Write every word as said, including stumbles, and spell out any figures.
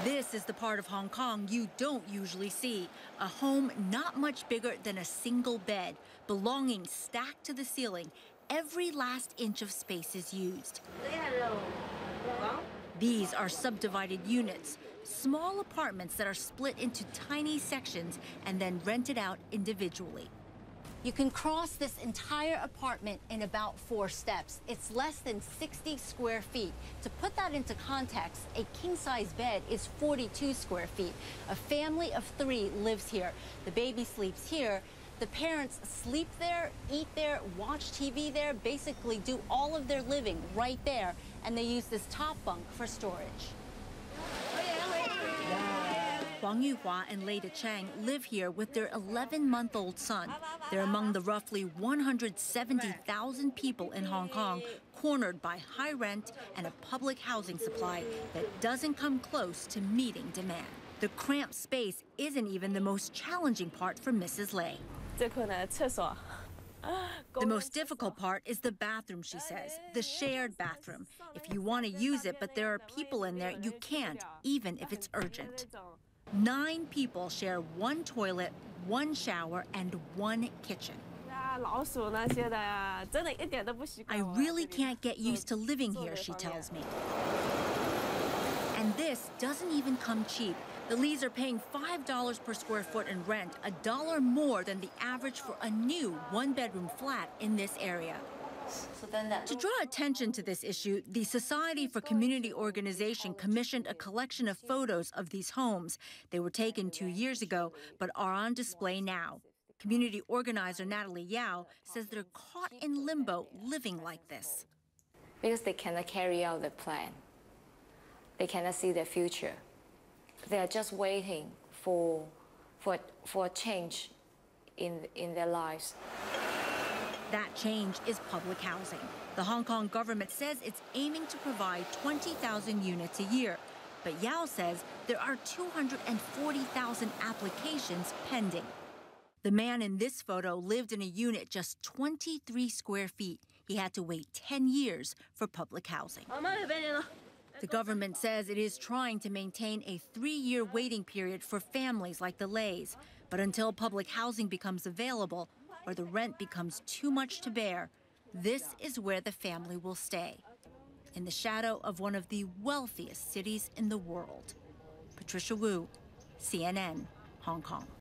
This is the part of Hong Kong you don't usually see. A home not much bigger than a single bed, belongings stacked to the ceiling. Every last inch of space is used. These are subdivided units, small apartments that are split into tiny sections and then rented out individually. You can cross this entire apartment in about four steps. It's less than sixty square feet. To put that into context, a king-size bed is forty-two square feet. A family of three lives here. The baby sleeps here. The parents sleep there, eat there, watch T V there, basically do all of their living right there. And they use this top bunk for storage. Huang Yuhua and Leda Chang live here with their eleven-month-old son. They're among the roughly one hundred seventy thousand people in Hong Kong cornered by high rent and a public housing supply that doesn't come close to meeting demand. The cramped space isn't even the most challenging part for Missus Lei. The most difficult part is the bathroom, she says, the shared bathroom. If you want to use it, but there are people in there, you can't, even if it's urgent. Nine people share one toilet, one shower, and one kitchen. I really can't get used to living here, she tells me. And this doesn't even come cheap. The Lees are paying five dollars per square foot in rent, a dollar more than the average for a new one-bedroom flat in this area. To draw attention to this issue, the Society for Community Organization commissioned a collection of photos of these homes. They were taken two years ago, but are on display now. Community organizer Natalie Yao says they're caught in limbo living like this. Because they cannot carry out the plan. They cannot see their future. They are just waiting for, for, for a change in, in their lives. That change is public housing. The Hong Kong government says it's aiming to provide twenty thousand units a year. But Yao says there are two hundred forty thousand applications pending. The man in this photo lived in a unit just twenty-three square feet. He had to wait ten years for public housing. The government says it is trying to maintain a three-year waiting period for families like the Leis. But until public housing becomes available or the rent becomes too much to bear, this is where the family will stay, in the shadow of one of the wealthiest cities in the world. Patricia Wu, C N N, Hong Kong.